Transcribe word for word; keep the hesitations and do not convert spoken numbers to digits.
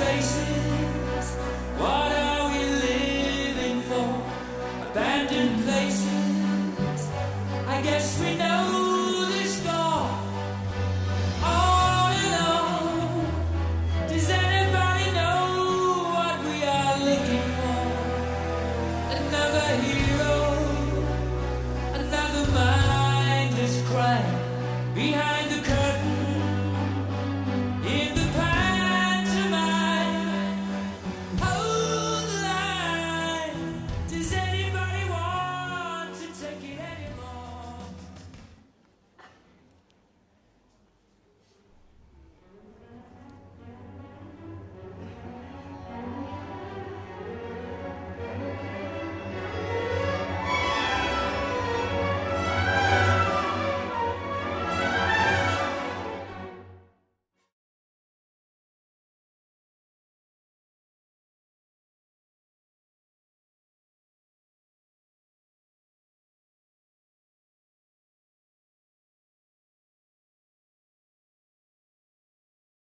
faces. What are we living for? Abandoned places. I guess we know the score. All alone. Does anybody know what we are looking for? Another hero, another mindless crime behind